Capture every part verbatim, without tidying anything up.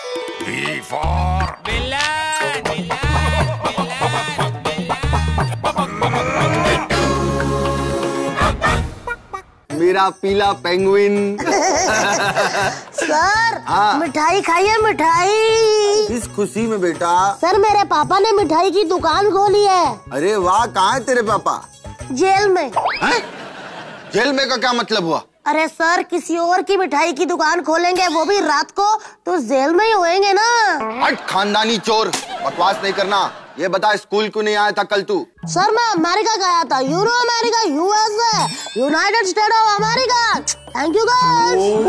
V for villain, villain, villain, villain. मेरा पीला penguin. Sir हाँ। मिठाई खाइए मिठाई। किस खुशी में बेटा? सर मेरे पापा ने मिठाई की दुकान खोली है। अरे वाह, कहाँ है तेरे पापा? जेल में। है? जेल में का क्या मतलब हुआ? अरे सर किसी और की मिठाई की दुकान खोलेंगे, वो भी रात को, तो जेल में ही होएंगे ना। हट खानदानी चोर, बकवास नहीं करना। ये बता स्कूल क्यों नहीं आया था कल तू? सर मैं अमेरिका गया था। You know America, USA, United State of America. Thank you guys.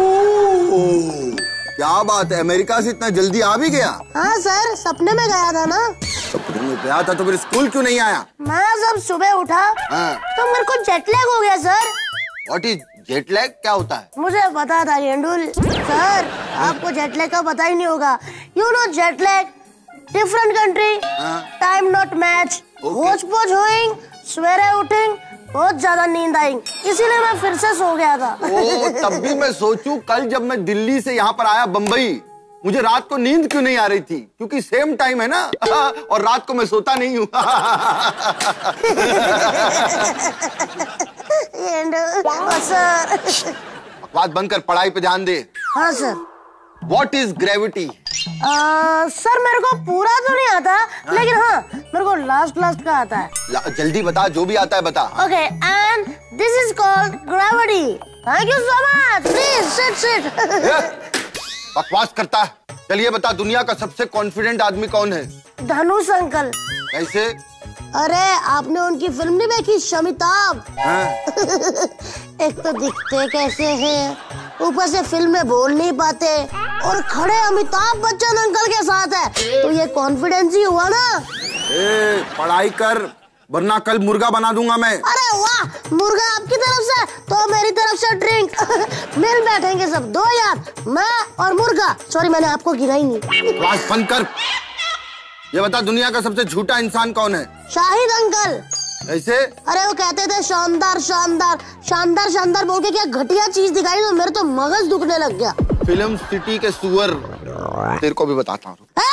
क्या बात है, अमेरिका से इतना जल्दी आ भी गया? हाँ सर, सपने में गया था ना। सपने में गया था तो फिर स्कूल क्यों नहीं आया? मैं जब सुबह उठा हाँ। तो मेरे को जेट लैग हो गया sir. What is jet lag, क्या होता है? मुझे पता था येंडुल। सर आपको जेट लैग का पता ही नहीं होगा। You know jet lag, different country, time not match, होच पोच होइंग, सवेरे उठेंग, बहुत ज्यादा नींद आई, इसीलिए मैं फिर से सो गया था। ओ, तब भी मैं सोचूं कल जब मैं दिल्ली से यहाँ पर आया बम्बई, मुझे रात को नींद क्यों नहीं आ रही थी? क्योंकि सेम टाइम है ना। और रात को मैं सोता नहीं हूँ। सर बात बंद कर, पढ़ाई पे ध्यान दे। हाँ sir. What is gravity? Sir मेरे को पूरा तो नहीं आता, लेकिन हाँ मेरे को लास्ट लास्ट का आता है। जल्दी बता, जो भी आता है बता। Okay, and this is called gravity. Thank you so much. Please sit sit. बकवास करता है। चलिए बता, दुनिया का सबसे कॉन्फिडेंट आदमी कौन है? धनुष अंकल। कैसे? अरे आपने उनकी फिल्म नहीं देखी, शमिताभ? हाँ? एक तो दिखते कैसे हैं, ऊपर से फिल्म में बोल नहीं पाते, और खड़े अमिताभ बच्चन अंकल के साथ है, तो ये कॉन्फिडेंस ही हुआ ना। ए, पढ़ाई कर, वरना कल मुर्गा बना दूंगा मैं। अरे वाह, मुर्गा आपकी तरफ से तो मेरी तरफ से ड्रिंक। मिल बैठेंगे सब, दो यार, मैं और मुर्गा। सॉरी मैंने आपको गिरा ही नहीं। क्लास बंद कर। ये बता, दुनिया का सबसे झूठा इंसान कौन है? शाहिद अंकल। कैसे? अरे वो कहते थे शानदार शानदार शानदार शानदार बोल के क्या घटिया चीज दिखाई, तो मेरे तो मगज दुखने लग गया। फिल्म सिटी के सुअर, तेरे को भी बताता हूँ।